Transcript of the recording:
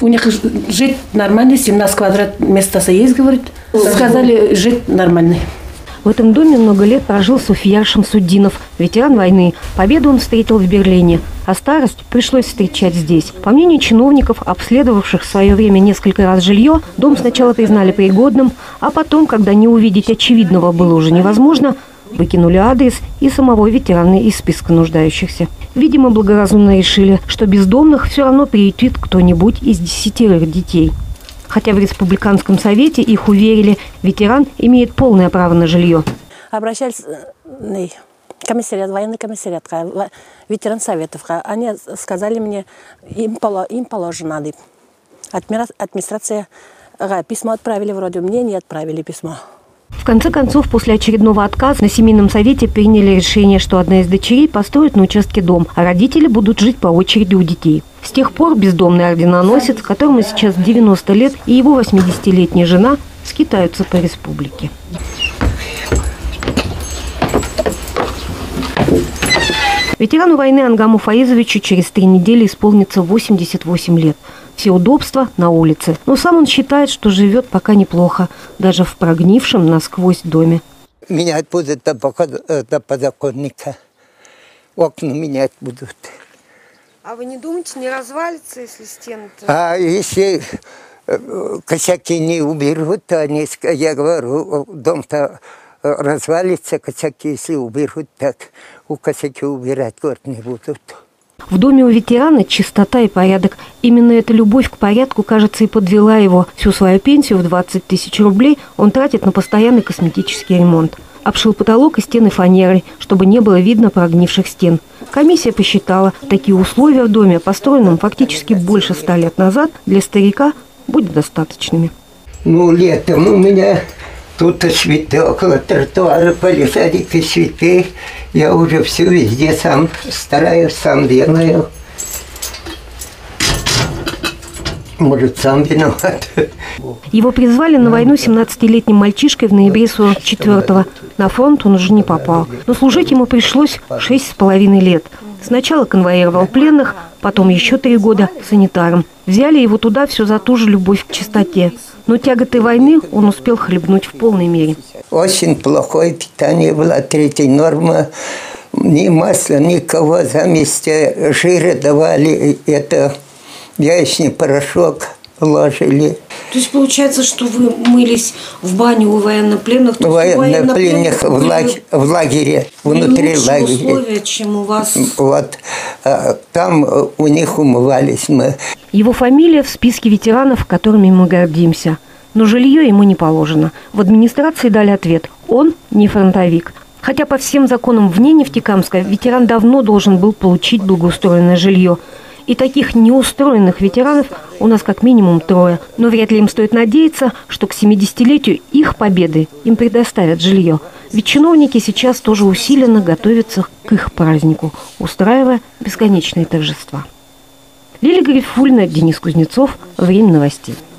У них жить нормально, 17 квадрат места есть, говорит. Сказали, жить нормально. В этом доме много лет прожил Суфияр Шамсуддинов, ветеран войны. Победу он встретил в Берлине, а старость пришлось встречать здесь. По мнению чиновников, обследовавших в свое время несколько раз жилье, дом сначала признали пригодным, а потом, когда не увидеть очевидного было уже невозможно, выкинули адрес и самого ветерана из списка нуждающихся. Видимо, благоразумно решили, что бездомных все равно приютит кто-нибудь из 10 детей. Хотя в Республиканском совете их уверили, ветеран имеет полное право на жилье. Обращались комиссариат, военный комиссариат, ветеран советов. Они сказали мне, им положено. Администрация письмо отправили вроде, мне не отправили письмо. В конце концов, после очередного отказа на семейном совете приняли решение, что одна из дочерей построит на участке дом, а родители будут жить по очереди у детей. С тех пор бездомный орденоносец, которому сейчас 90 лет, и его 80-летняя жена скитаются по республике. Ветерану войны Ангаму Фаизовичу через 3 недели исполнится 88 лет. Все удобства на улице. Но сам он считает, что живет пока неплохо, даже в прогнившем насквозь доме. Менять будут до подоконника. Окна менять будут. А вы не думаете, не развалится, если стены-то? А если косяки не уберут, то они, я говорю, дом-то развалится, косяки если уберут, так у косяки убирать город не будут. В доме у ветерана чистота и порядок. Именно эта любовь к порядку, кажется, и подвела его. Всю свою пенсию в 20 тысяч рублей он тратит на постоянный косметический ремонт. Обшил потолок и стены фанерой, чтобы не было видно прогнивших стен. Комиссия посчитала, такие условия в доме, построенном фактически больше 100 лет назад, для старика будут достаточными. Ну, летом у меня тут цветы около тротуара, палисадики, цветы. Я уже все везде сам стараюсь, сам делаю. Может, сам виноват. Его призвали на войну 17-летним мальчишкой в ноябре 44-го. На фронт он уже не попал. Но служить ему пришлось 6,5 лет. Сначала конвоировал пленных, потом еще 3 года санитаром. Взяли его туда все за ту же любовь к чистоте. Но тяготы войны он успел хлебнуть в полной мере. Очень плохое питание было, 3-я норма. Ни масла, никого, заместо жира давали это яичный порошок, ложили. То есть получается, что вы мылись в бане у военнопленных? Военнопленных в лагере, внутри лагеря. Условия, чем у вас? Вот, там у них умывались мы. Его фамилия в списке ветеранов, которыми мы гордимся. Но жилье ему не положено. В администрации дали ответ – он не фронтовик. Хотя по всем законам вне Нефтекамска ветеран давно должен был получить благоустроенное жилье. И таких неустроенных ветеранов у нас как минимум 3. Но вряд ли им стоит надеяться, что к 70-летию их победы им предоставят жилье. Ведь чиновники сейчас тоже усиленно готовятся к их празднику, устраивая бесконечные торжества. Лилия Гарифульна, Денис Кузнецов. Время новостей.